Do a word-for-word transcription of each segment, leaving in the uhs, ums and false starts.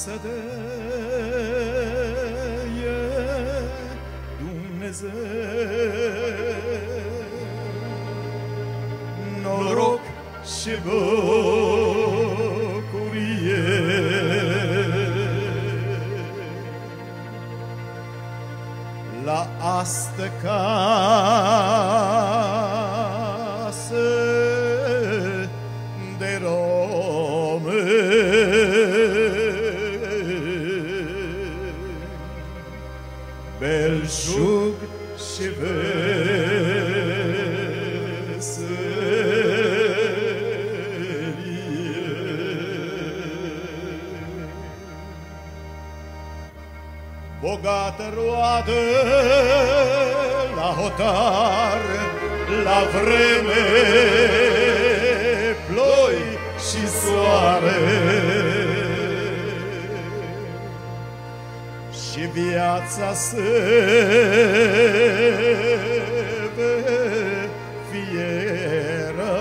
să deie Dumnezeu noroc și bucurie. La astă casă de Rome, belșug și veselie. Bogată roadă la hotar, la vreme, ploi și soare, și viața să fieră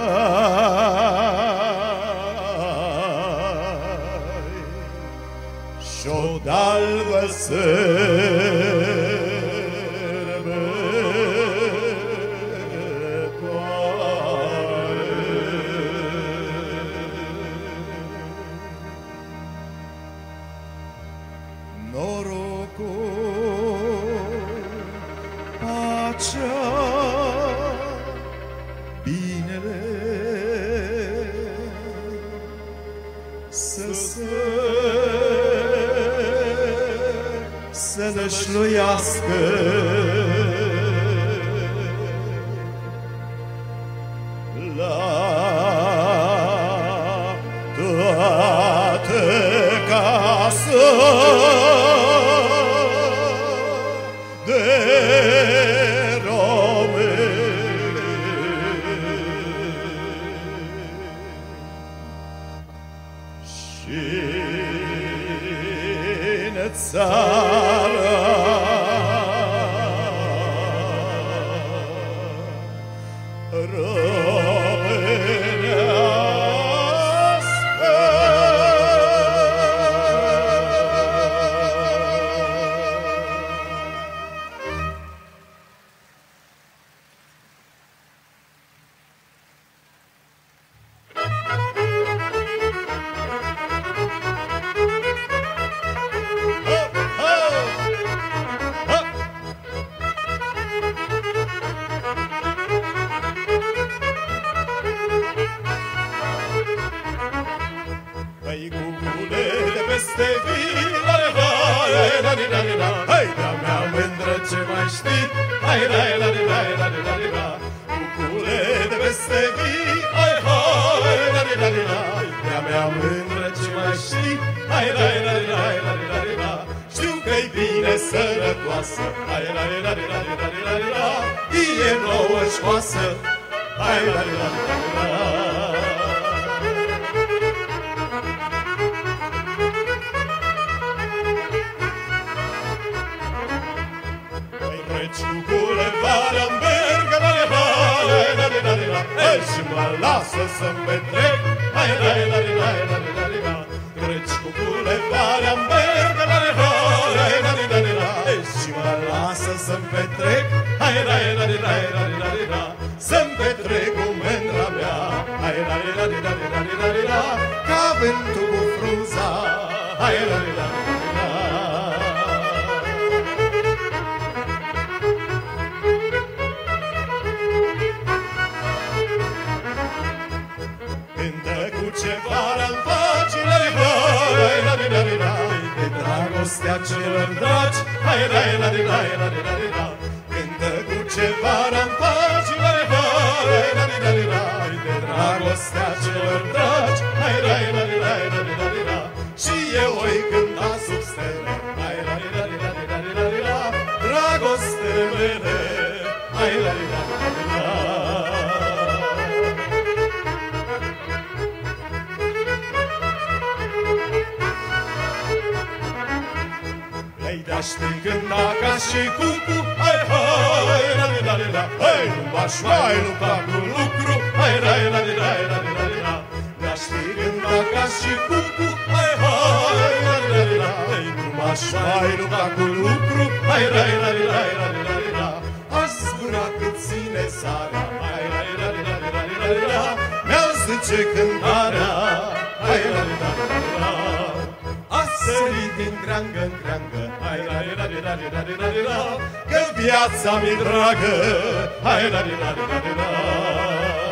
și-o dalbă norocul, pacea, binele să se să nășluiască la toată casa de Rome. Și în țara peste vilare, hai, la di la di la, hai, de-a mea mândră ce mai știi, hai, la la di la la di la di la, cucule de peste vii, hai, hai, la di la di la, de-a mea mândră ce mai știi, hai, la la di la la di la di la, știu că-i bine sănătoasă, hai, la la di la di la di la di la, e nouă școasă, hai, la la di la di la. Cucule vara mergă la vale, la la la la, hai și mă lasă să-mi petrec, hai la la la la la la. Treci cucule vara mergă la vale, la la la la, hai și mă lasă să-mi petrec, hai la la la la la la. Să-mi petrec cu mândra mea, hai la la la la la la, ca vântul cu frunza, hai la la la la. Dragostea celor dragi, hai la la la la la la, cântă cu ceva în paginile, hai la la la la, de dragostea celor dragi, hai la la la la la la, și eu oi cânta sub stele, hai la la la la la la, dragostele mele, hai la la la la la. Știi cânta ca și cucu, hai, hai, la la la la, hai, nu m-aș mai lupta cu lucru, hai, la la la la la la la. Știi cânta ca și cucu, hai, hai, la la la Aș mai lupta cu lucru, hai, rai, rai, rai, rai, rai, rai. Aș zbura cât ține sarea, hai, rai, rai, rai, rai, rai, rai. Mi-aș zice cântarea, hai, rai, rai, rai, rai. Aș sări din creangă în creangă, hai, rai, rai, rai, rai, rai, rai. Că viața mi-e dragă, hai, rai, rai, rai, rai, rai.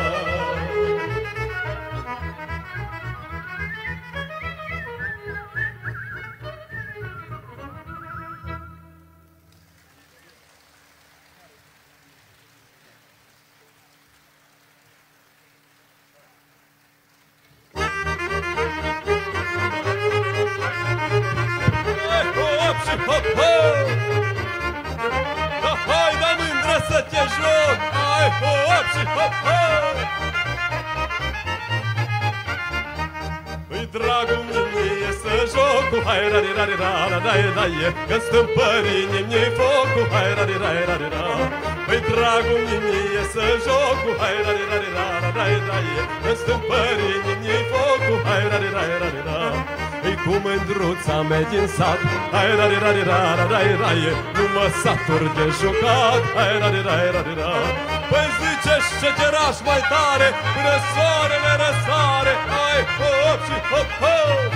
Hai, rari, rari, rara, dai, dai, că stâmpării nimni focul, hai, rari, rari, rari, rara. Păi, dragul nimni să jocul, hai, rari, rari, rara, dai, dai, că stâmpării nimni focul, hai, rari, rari, rari, rara. Păi, cu mândruța mea din sat, hai, rari, rari, rara, dai, dai, nu mă satur de jucat, hai, rari, rari, rari, rara. Păi, zice-și ce teraș mai tare, până soarele răsare, hai, hop și hop, hop.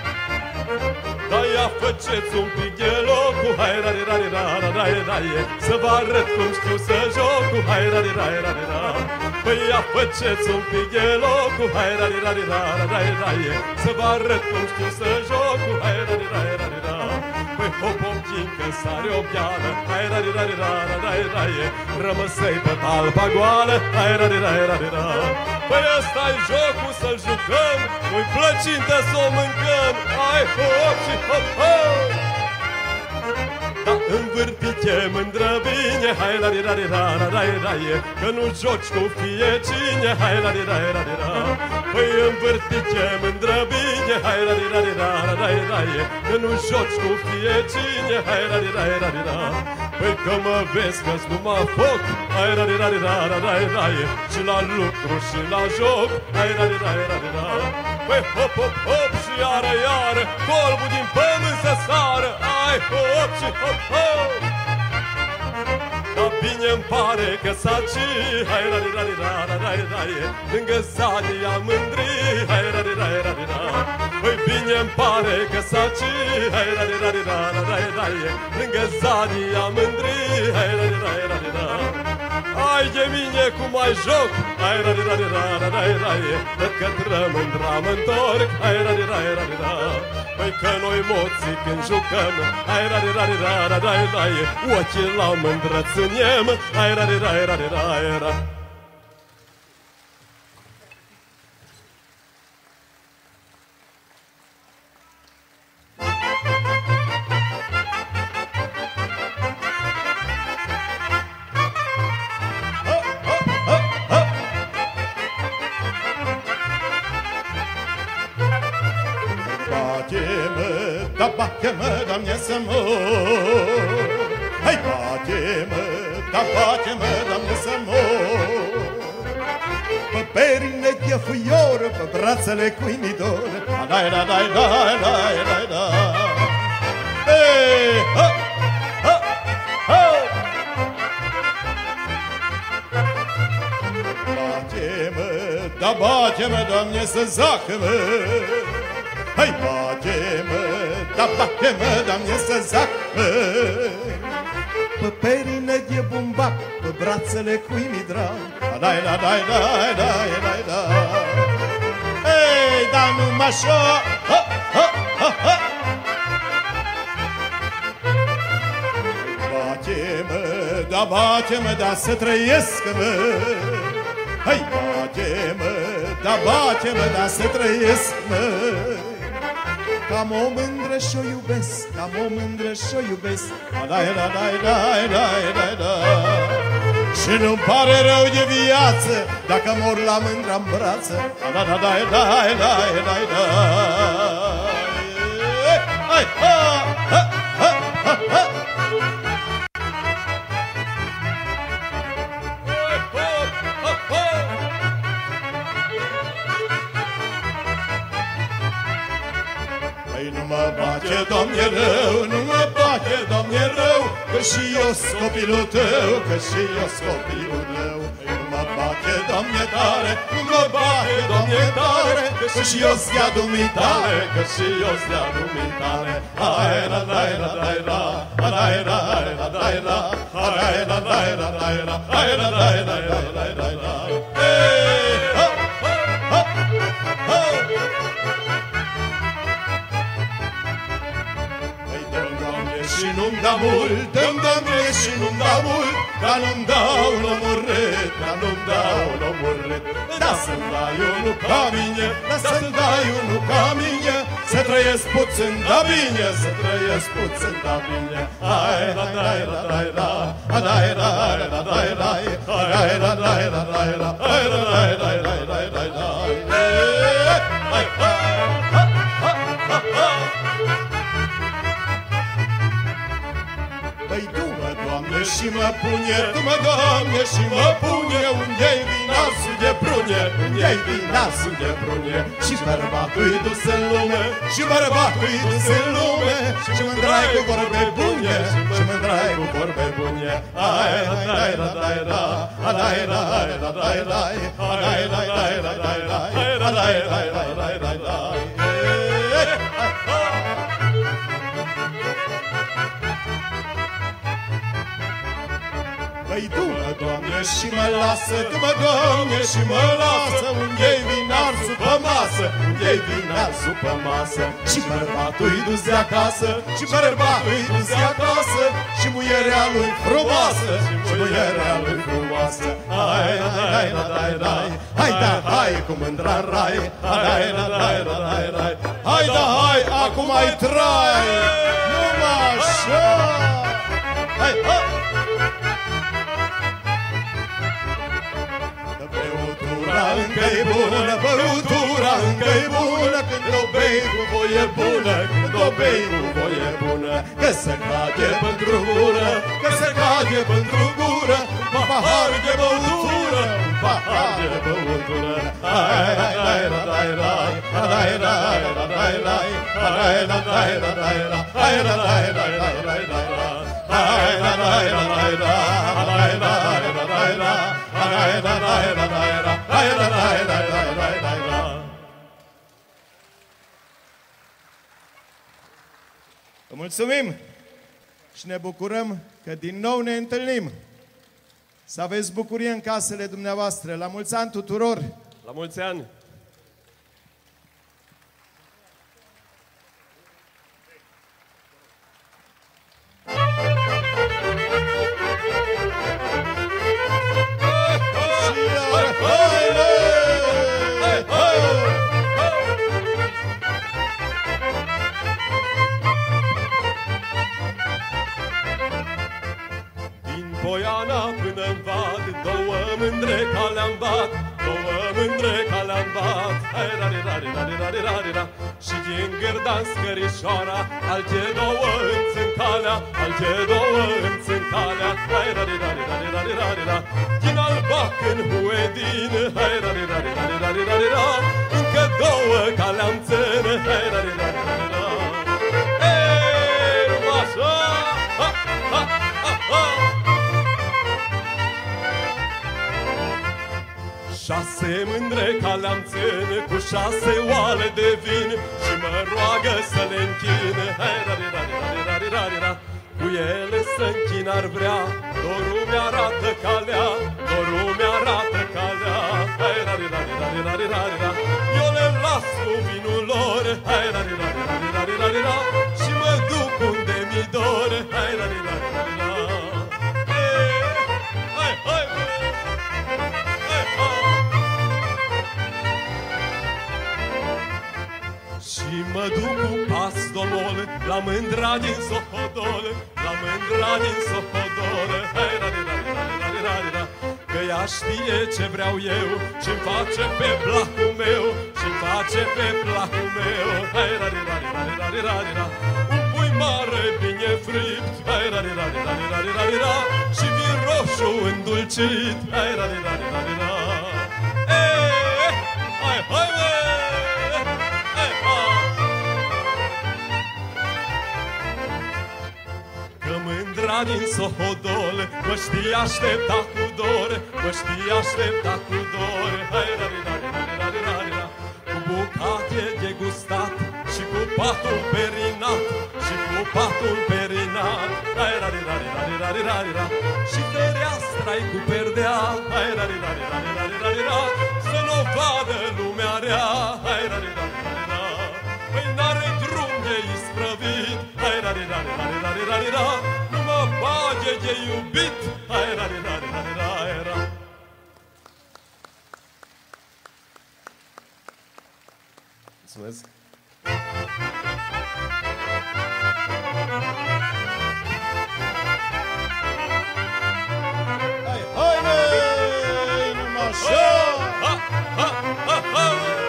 Daia faceți un pic de locul, hai, rari, rari, rara, dai, dai, să vă arăt cum știu să jocul, hai, rari, rari, rari, rara. Păi ia faceți un pic de locul, hai, rari, rari, rara, dai, dai, să vă arăt cum știu să jocul, hai, rari, rari, rari, rara. Păi hop, hop, cincă sare o piană, hai, rari, rari, rara, dai, dai, rămăsei pe talpa goală, hai, rari, rari, rari, rara. Păi ăsta-i jocul să-l jucăm, nu-i plăcintă să o mâncăm, hai, hop și hop, hop. Da, învârtite mândră bine, hai, rari, rari, rara, dai, dai, că nu joci cu fie cine, hai, rari, rari, rari, rara. Păi învârtite mândră bine, hai, rari, rari, rara, dai, dai, că nu joci cu fie cine, hai, rari, rari, rari, rara. Păi că mă vezi că-s numai foc, hai, rari, rari, rara, dai, dai, și la lucru și la joc, hai, rari, rari, rari, rara. Păi hop, hop, hop și iară, iară, colbul din pământ să sară, hai, hop și hop, hop. Dar bine-mi pare că saci, hai, rari, rari, rara, dai, dai, lângă zadia mândrii, hai, rari, rari, rari, rara. Păi bine-mi pare că saci, hai, rari, rari, rara, dai, dai, lângă zadia mândrii, hai, rari, rari, rari, rara. Ai de mine cum mai joc, hai, rari, rari, rara, dai, dai, că către mândra mă-ntorc, hai, rari, rari, rari, rara. Păi că noi moții când jucăm, hai, rari, rari, rara, dai, dai, ochii la mândră ținem, hai, rari, rari, rari, rari, rari. Bate-mă, Doamne, să mor. Hai, bate-mă, da, bate-mă, Doamne, să mor. Pe perine de fuior, pe brațele cu imidor, dai, dai, dai, dai, dai, dai, dai. Ei, ha, ha, ha. Bate-mă, da, bate-mă, Doamne, să zacă-mă. Hai, bate-mă, da, bate-mă, Doamne, să zac, mă. Pe perină de bumbac, pe brațele cu imidra, dai, dai, dai, dai, dai, dai, dai. Ei, da, numai așa, ha, ha, ha, ha. Bate-mă, da, bate-mă, da, să trăiesc, mă. Hai, bate-mă, da, bate-mă, da, să trăiesc, mă. Cam o mândră și-o iubesc, cam o mândră și-o iubesc, dai, dai, dai, dai, dai, dai, dai. Și nu-mi pare rău de viață dacă mor la mândra-n brață, dai, dai, dai, dai, dai, dai, dai. Hai, ha, ha, ha, ha, ha. Nu mă bate, Doamne, rău, nu și eu copilul tău, că și eu copilul tău. Nu mă bate, Doamne, tare, nu mă bate, Doamne, tare, că și eu ți-a dumitare, că și eu ți-a dumitare. Hai la la la la la, hai la la la la, hai la la la la, hai la la la la la la. Hey, ha, ha, ha. Păi dăm, Doamne, și nu-mi da mult, dăm, Doamne, și nu-mi da mult, dar nu-mi dau lomorât, dar nu-mi dau lomorât. Da să-mi dai unul ca mine, da să-mi dai unul ca mine, să trăiesc puțin, da bine, să trăiesc puțin, da bine. Hai la la la la la, hai la la la la la, hai la la la la la, hai la la la la la la la. Hai, hai, ha, ha, ha, ha. Păi du-mă, Doamne, și mă pune, du-mă, Doamne, și mă pune, unde-i vinasul de prune, unde-i vinasul de prune. Și bărbatul-i dus în lume, și bărbatul-i dus în lume, și mândrai cu vorbe bune, și mândrai cu vorbe bune. Hai, hai, hai, la, la, la, hai, la, hai, la, la, la, hai, la, hai, la, la, la, hai, la, hai, la, la, la, la. Păi du-mă, Doamne, și mă lasă, du-mă, Doamne, și mă lasă, unde-i vinar supă masă, unde-i vinar supă masă. Și bărbatul-i dus de acasă, și bărbatul-i dus de acasă, și muierea lui frumoasă, și muierea lui frumoasă. Hai, hai, hai, hai, hai, hai, da, hai, cu mândra rai, hai, hai, hai, hai, hai, hai, da, hai, acum ai trai, numai așa. Hai, hai. Băutura încă-i bună, băutura încă-i bună, când o bei cu voie bună, când o bei cu voie bună, că se cade pentru gură, că se cade pentru gură, un pahar de băutură, un pahar de băutură. Hai, hai, hai, hai, hai, hai, hai, hai, hai, hai, hai, hai, hai, hai, hai, hai, hai, hai, hai, hai. Hai la la la la la, hai la la la la la, hai la la la la la, hai la la la la la la. Vă mulțumim și ne bucurăm că din nou ne întâlnim. Să aveți bucurie în casele dumneavoastră. La mulți ani tuturor! La mulți ani! Poiana până-n vad, două mândre ca-le-am bat, două mândre ca-le-am bat. Hai, rari, rari, rari, rari, rari, rari. Și din gârdan scărișoara, alte două îmi țin calea, alte două îmi țin calea. Hai, rari, rari, rari, rari, rari, rari. Din Albac în Huedin, hai, rari, rari, rari, rari, rari, rari. Încă două ca-le-am țin, hai, rari, rari, rari, rari. Ei, așa, ha, ha, ha, ha. Șase mândre ca le-am țin, cu șase oale de vin, și mă roagă să le închin. Hai, rari, rari, rari, rari, rari, rari. Cu ele să închin ar vrea, dorul mi-arată calea, dorul mi-arată calea. Hai, rari, rari, rari, rari, rari, rari. Eu le las cu vinul lor, hai, rari, rari, rari, rari, rari, rari. Și mă duc unde mi dor, hai, rari, rari, rari, rari. Hai, hai, hai. Și mă duc cu pas domol la mândra din Sohodol, la mândra din Sohodol. Hai, rari, rari, rari, rari, rari, rari. Că ea știe ce vreau eu și-mi face pe placul meu, și-mi face pe placul meu. Hai, rari, rari, rari, rari, rari, rari. Un pui mare bine fript, hai, rari, rari, rari, rari, rari, rari. Și vin roșu îndulcit, hai, rari, rari, rari, rari. Ei, hai, hai, hai. din Sohodol, mă știi aștepta cu dor, mă știi aștepta cu dor. Hai, rari, rari, rari, rari, rari, rari. Cu bucate de gustat și cu patul perinat, și cu patul perinat. Hai, rari, rari, rari, rari, rari, rari. Și fereastra-i cu perdea. Hai, rari, rari, rari, rari, rari, rari. Să nu vadă lumea rea. Hai, rari, rari, rari, rari. Păi n-are drum de isprăvit. Hai, rari, rari, rari, rari, rari, rari. Nu mă bage de iubit. Hai, rari, rari, rari, rari, rari. Mulțumesc. Hai, hai, măi, numai așa! Ha, ha, ha, ha.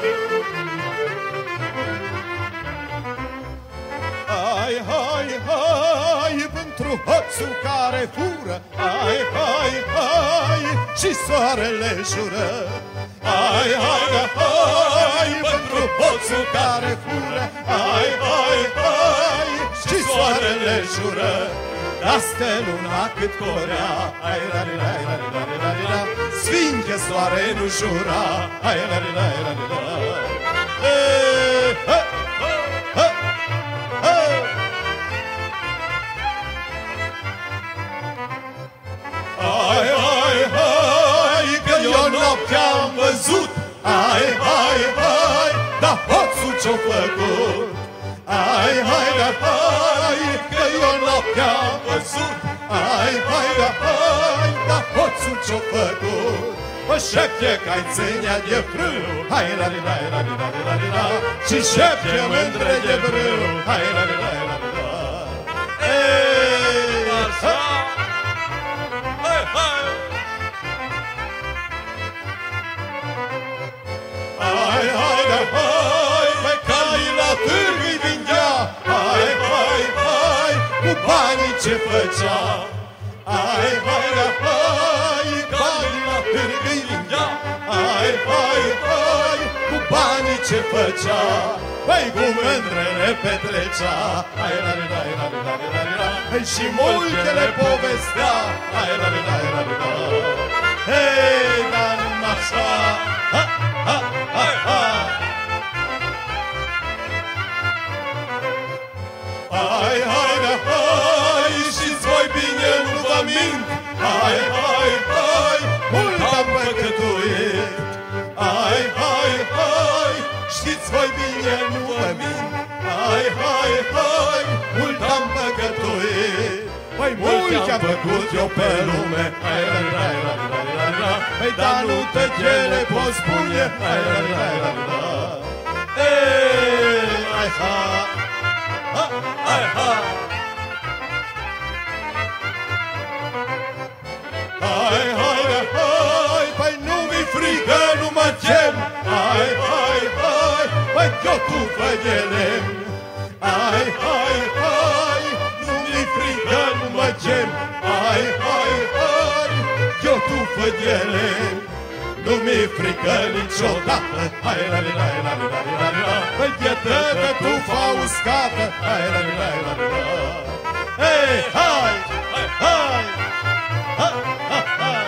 Hai, hai, hai, pentru hoțul care fură. Hai, hai, hai, și soarele jură. Hai, hai, hai, pentru hoțul care fură. Hai, hai, hai, și soarele jură. Asta luna cât corea. Hai, rari, rari, rari, rari, rari, rari. Sfinche soare nu jura. Hai, rari, rari, rari, rari. Hey, hey, hey, hey. Hai, hai, hai, că eu noaptea am văzut. Hai, hai, hai, dar hoțul ce-o făcut. Hai, hai, da, hai, că eu noaptea am văzut. Hai, hai, da, hai, dar hoțul ce-o făcut. Mă șepte că-i ținea de frâu. Hai, rari, rari, rari, rari, rari, rari. Și șepte mândre de brâu. Hai, rari, rari, rari, rari. Ei, Așa. Hai, hai. hai, hai, da, hai, pe cai la târg îi vindea. Hai, hai, hai, cu banii ce făcea. Hai, hai, da, hai, banii la târg îi vindea. Hai, hai, hai, cu banii ce făcea. Păi cu mândrele petrecea. Hai, rari, rari, rari, rari, rari, rari. Și multe le povestea. Hai, rari, rari, rari, rari. Hei, dar numai așa. Ha, ha, ha, ha. Hai, hai, da, hai, și-ți voi bine, nu vă mint. Hai, hai, hai, mult am păcătuit. Hai, hai, hai, știți voi bine, nu vă mint. Hai, hai, hai, mult am păcătuit. Păi mult am făcut eu pe lume. Hai, rai, rai, rai, rai, rai, rai. Păi dar nu te chele poți spune. Hai, rai, rai, rai, rai. Ei, hai, ha, ha, hai, ha. Hai, hai, hai, păi nu mi frică, nu mă tem. Hai, hai, hai, păi eu tu fă de lemn. Hai, hai, hai, nu mi frică, nu mă tem. Hai, hai, hai, eu tu fă de lemn. Nu mi frică niciodată. Hai, rari, rari, rari, rari, rari, rari. Păi ghetă tu fa uscată. Hai, rari, rari, rari, rari. Hei, hai, hai, hai. Ha, ha, hai.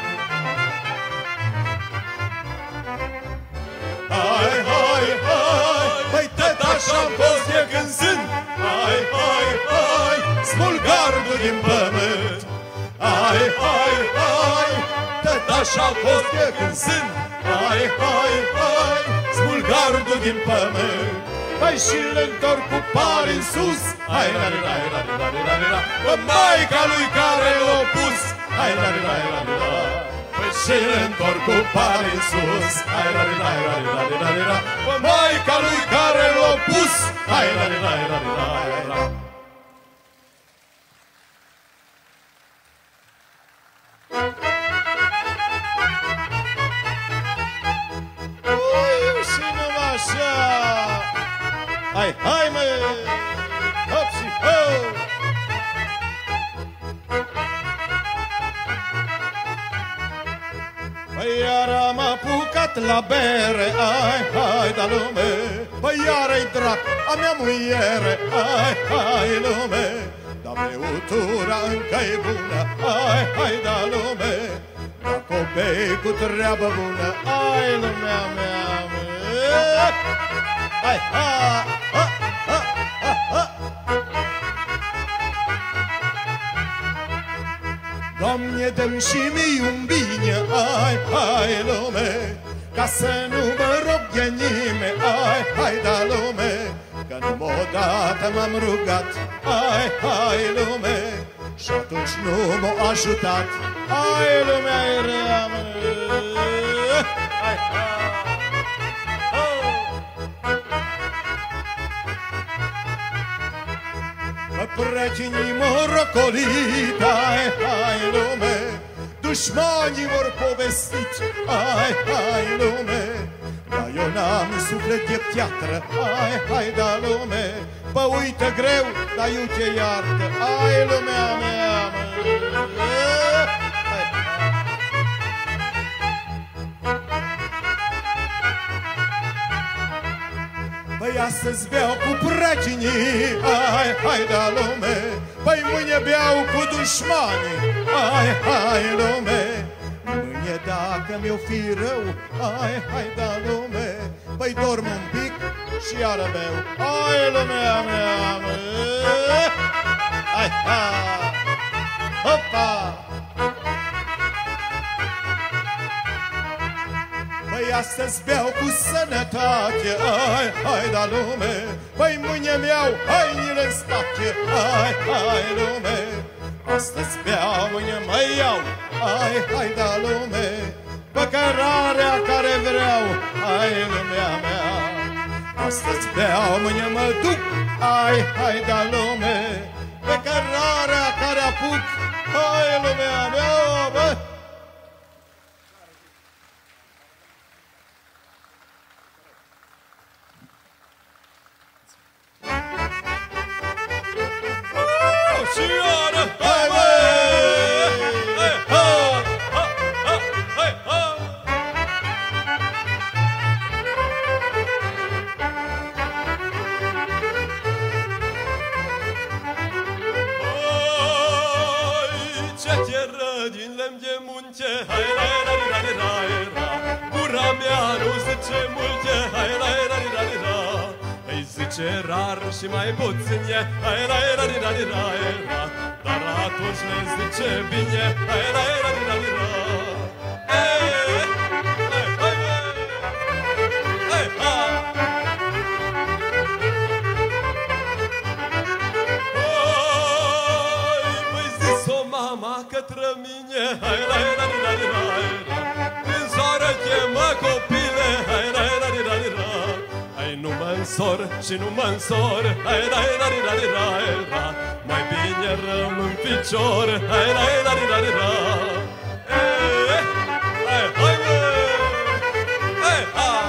Hai, hai, hai, păi tot așa-mi fost de când sunt. Hai, hai, hai, smulg gardul din pământ. Hai, hai, hai, tot așa-mi fost de când sunt. Hai, hai, hai, smulg gardul din pământ. Păi și-l întorc cu pari în sus. Hai, rari, rari, rari, rari, rari, rari. Bă, maica lui care l-a pus. Hai, rari, rari, rari, rari. Păi și-l întorc cu pari în sus. Hai, rari, rari, rari, rari, rari, rari. Bă, maica lui care l-a pus. Hai, rari, rari, rari, rari, rari. Ui, și numai așa. Hai, hai, mă! Hop și hop! Păi iar am apucat la bere. Hai, hai, da lume! Păi iar-i drac a mea muiere. Hai, hai, lume! Dar beutura încă-i bună, hai, hai, da lume, dacă o bei cu treabă bună, hai, lumea mea, mă. Hai, ha, ha, ha, ha, ha. Doamne, dă-mi și mie un bine, hai, hai, lume, ca să nu mă roge nimeni, hai, hai, da lume, că numai odată m-am rugat, hai, hai, lume, și atunci nu m-a ajutat, hai, lumea-i rea, mă. Hai, hai. Prăginii m-au rocolit, hai, hai, lume, dușmanii m-au povestit, hai, hai, lume, dar eu n-am suflet de piatră, hai, hai, da lume, bă, uite greu, dar eu te iartă, hai, lumea mea, mă. Hai, hai. Păi astăzi beau cu prăginii, hai, hai, da lume, păi mâine beau cu dușmanii, hai, hai, lume, mâine dacă mi-o fi rău, hai, hai, da lume, păi dorm un pic și iară beau, hai, lumea mea, mă. Hai, hai, hopa! Păi astăzi beau cu sănătate, hai, hai, da lume, păi mâine mi-au hainile în state, hai, hai, lume, astăzi beau, mâine mă iau, hai, hai, da lume, pe cărarea care vreau, hai, lumea mea, astăzi beau, mâine mă duc, hai, hai, da lume, pe cărarea care apuc, hai, lumea mea, bă. Ce rar și mai puțin e, hai, la, la, la, la, la, dar atunci ne zice bine, hai, la, la, la, la, ei, hai, hai, hai, hai, păi zis-o mama către mine, hai, la, la, la, la, la, în soară chemă copile, hai, la, la, la, la, nu mă însor și nu mă însor, hai, la, la, la, la, la, mai bine rămân picior, hai, la, la, la, la, ei, hai, hai, hai, hai.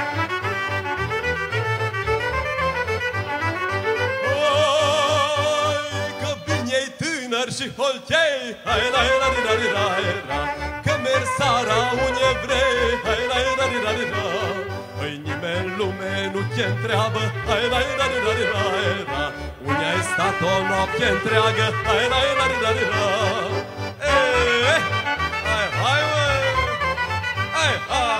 Oi, că bine-i tânăr și holchei, hai, la, la, la, la, la, că merg sara un evrei, hai, la, la, la, la, păi nimeni în lume nu te întreabă, hai, la, la, la, la, la, unde ai stat o noapte întreagă, hai, la, la, la, la, ei, hai, hai, măi, hai, hai.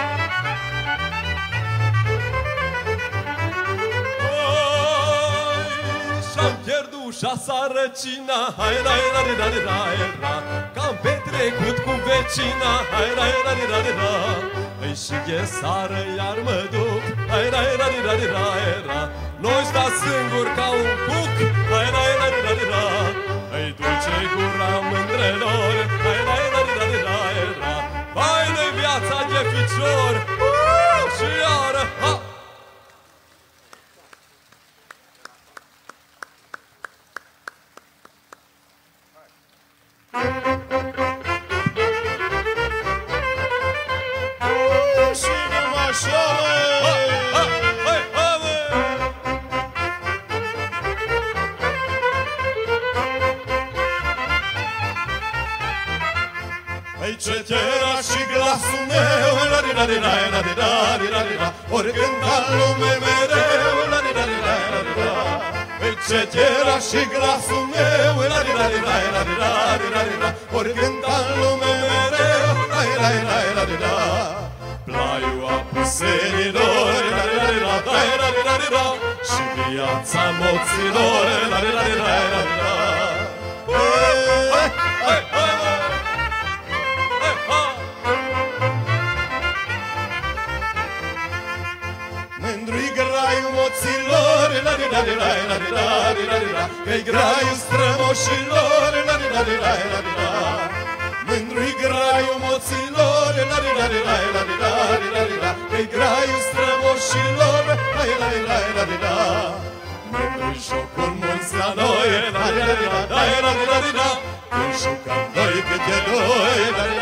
Oi, și-am pierdut și-a răcina, hai, la, la, la, la, la, că-am petrecut cu vecina, hai, la, la, la, la, păi și e sară iar mă duc, hai, la, la, la, la, la, noi sta singur ca un cuc, hai, la, la, la, la, îi dulce-i gura mândrelor, hai, la, la, la, la, la, vai-ne viața de ficior, uh, și iară, ha! Cetera și glasul meu, la di la di la la di la di la di la, ori cânta lume mereu, la di la di la la di la. șechera și glasul meu, rai, rai, rai, rai, rai, rai, rai, ori cânta în lume mereu, rai, rai, rai, rai, rai. Plaiua pusenilor, rai, rai, rai, rai, rai, rai, rai, și viața moților, rai, rai, rai, rai, rai. Mândru-i graiul moților, că-i graiul strămoșilor, mândru-i graiul moților, că-i graiul strămoșilor, mândru-i jocul mulți la noi, când jucăm noi câte doi,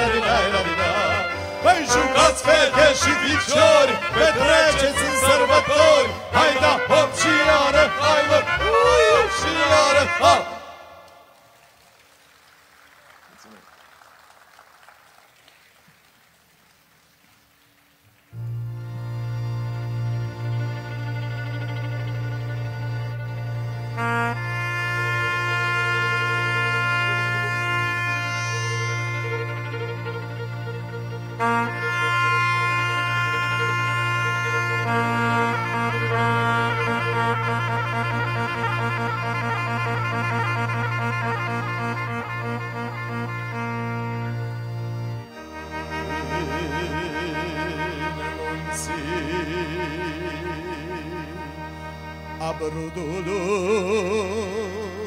păi jucați fete și ficiori, petreceți în sărbători, hai da hop și iară, hai mă, hop și iară, hop! Abrudului,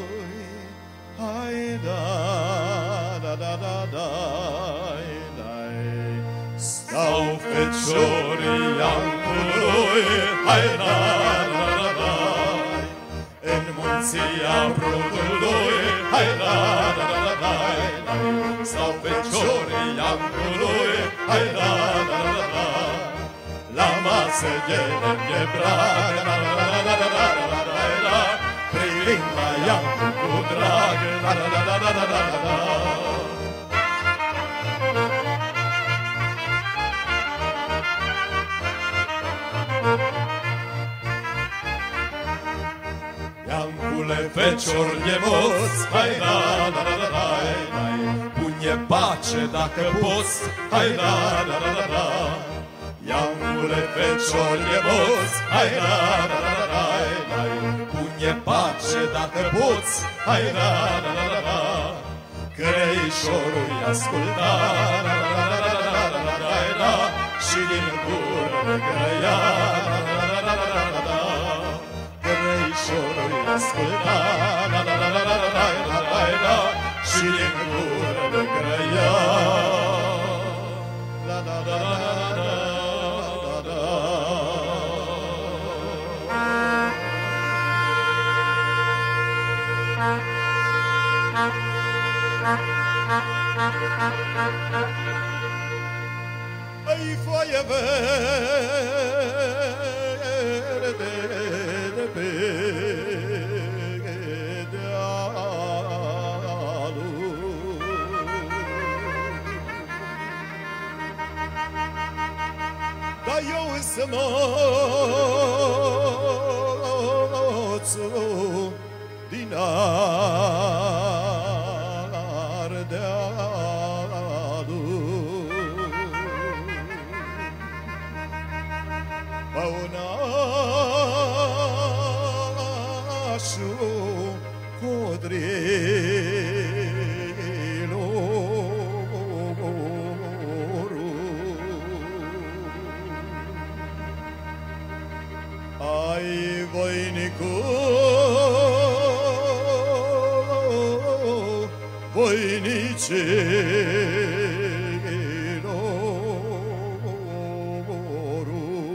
hai da, da, da, da, da, da, stau feciorii iancului, hai da, da, da, da, în munții Abrudului, hai da, da, da, da, da, stau feciorii iancului, hai da, da, da, da, la masă de nebrag, privind la iancu cu drag, Iancule fecior de moț, hai da, da, da, da, da, pune pace dacă poți, hai da, da, da, da, da. Iancule fecior de moț, hai da, da, da, da, da, pune pace dacă poți, hai da, da, da, da, da, Creișorul-i asculta, da, da, da, da, da, da, da, da, și din gură grăia, da, da, da, da, da, da, da, Creișorul-i asculta, da, da, da, da, da, da, da, da, da, și din gură grăia, da, da, da, da, da, da. Ai foaie verde de pe dealul, dar eu însă moțul din Ardealul, păunașul codrilorul, ai voinicul, voinicilor,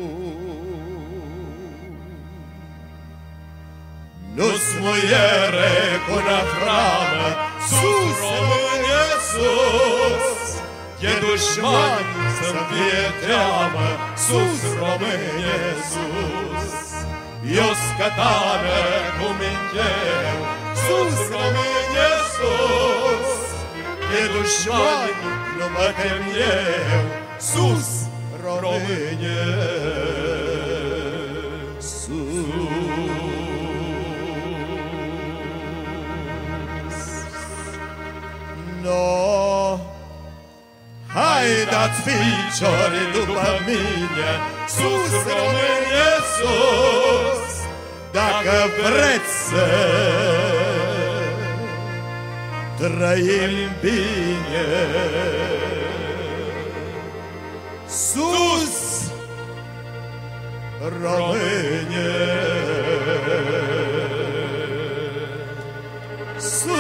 nu-ți muiere cu năframă, sus rămâne sus, e dușmani să-mi fie teamă, sus rămâne sus, eu scătană cu mincheu, sus rămâne sus, e dușmani, nu mă tem eu, sus rămâne sus. dați ficiorii după mine, sus, România, sus, dacă vreți să trăim bine. Sus, România, sus.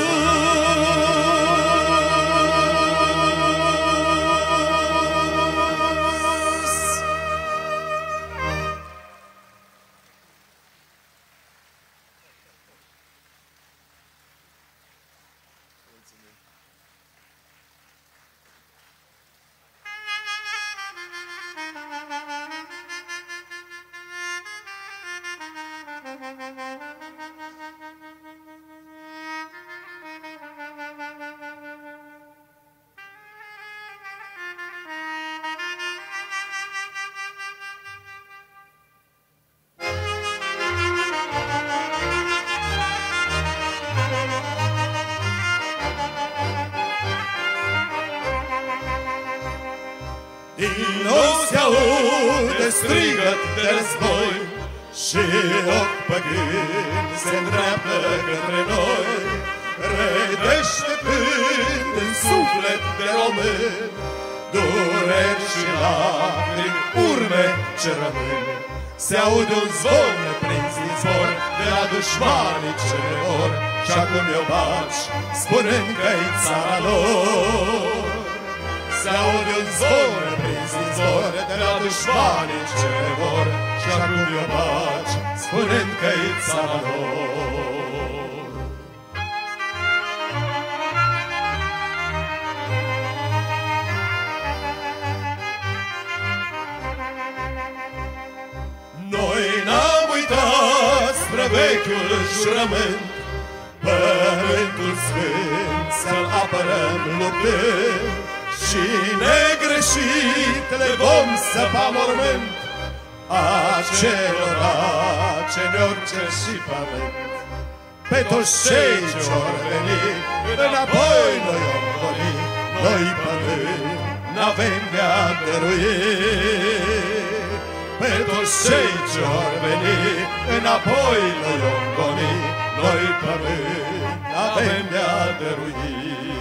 Din nou se aude strigăt de război și ochi păgâni se îndreaptă către noi. Redeștepând în suflet de român dureri și lacrimi, urme ce rămân. Se aude un zvon prins din zbor de la dușmanii ce ne vor și acum eu baci spunând că-i țara lor. Se aude un zvon prins din zbor de la dușmanii ce ne vor și acum eu baci spunând că-i țara lor. Noi n-am uitat străvechiul jurământ, pământul sfânt să-l apărăm luptând și negreșit le vom săpa mormânt acelora ce ne-or cer și pământ. Pe toți cei ce-or veni înapoi noi om goni, noi pământ n-avem de-a dărui. Pe toți cei ce-or veni înapoi noi om goni, noi pământ n-avem de-a dărui.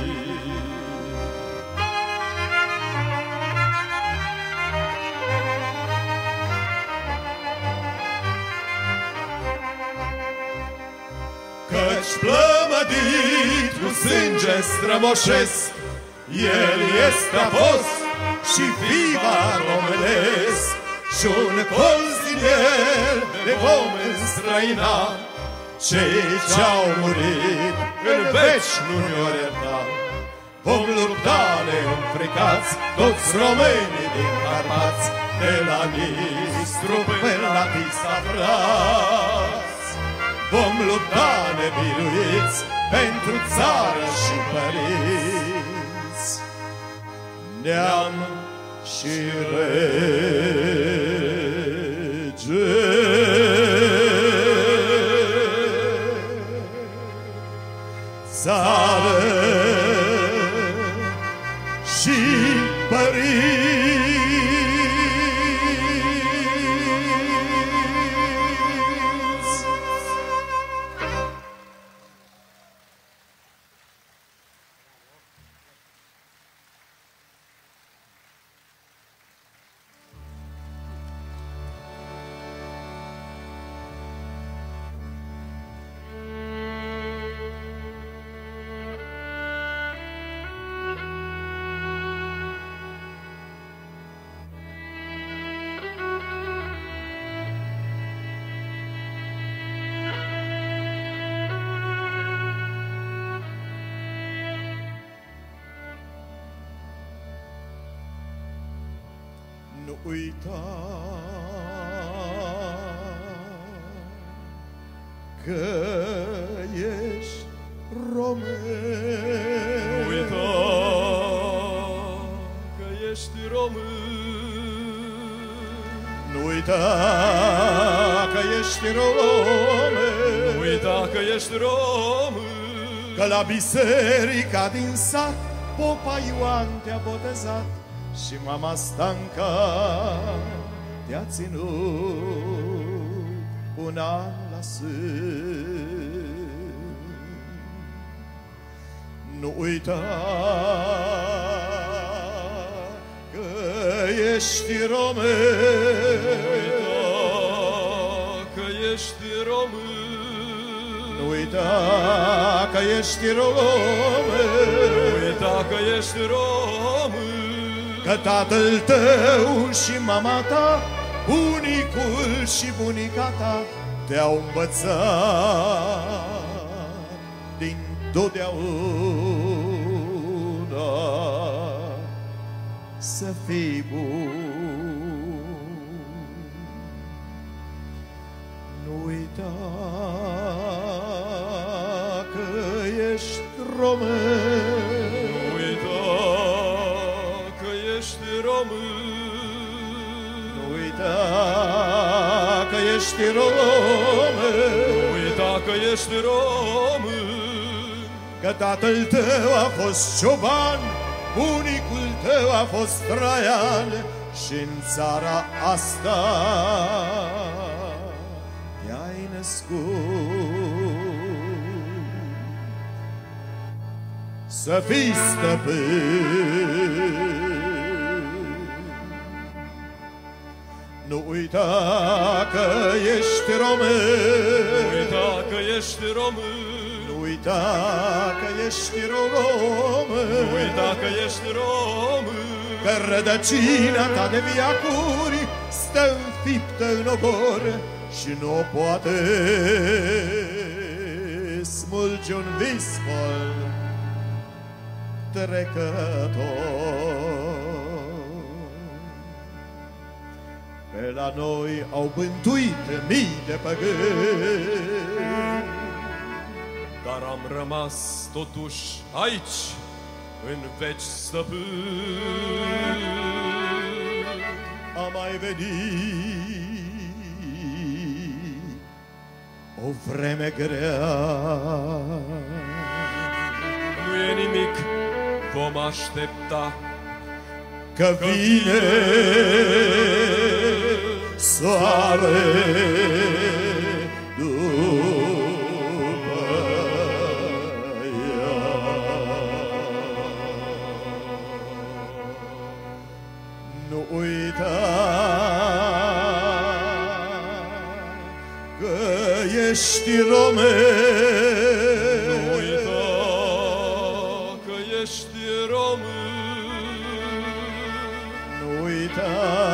Căci plămădit cu sânge strămoșesc, el este a fost și viva românesc, și un colț din el ne vom înstrăina. Cei ce-au murit în veci nu ne-or ierta. Vom lupta neînfricați toți românii din Carpați, de la Nistru până la Tisa, frați. Vom lupta nebiruiți pentru țară și părinți, neam și rege. Țară și părinți. Nu uita că ești român. Nu uita că ești român. Nu uita că ești român. Nu uita că ești român. Că la biserica din sat Popa Ioan te-a botezat și mama Stanca te-a ținut un an la sân. Nu uita că ești român, că ești român, nu uita că ești român, nu uita că ești român, că tatăl tău și mama ta, bunicul și bunica ta te-au învățat din totdeauna să fii bun. Nu uita că ești român, nu uita că ești român, nu uita că ești român, nu uita că ești român, că tatăl tău a fost cioban, bunicul tău a fost Traian și în țara asta te-ai născut să fii stăpân. Nu uita că ești român, nu uita că ești român, nu uita că ești român, nu uita că ești român, că rădăcina ta de viacuri stă înfiptă în ogor și nu o poate smulge un vismol trecător. Pe la noi au bântuit mii de păgâni, dar am rămas totuși aici, în veci stăpân. A mai venit o vreme grea, Nu e nimic, vom aștepta, că vine soare după ea. Nu uita că ești român, nu uita că ești român, nu uita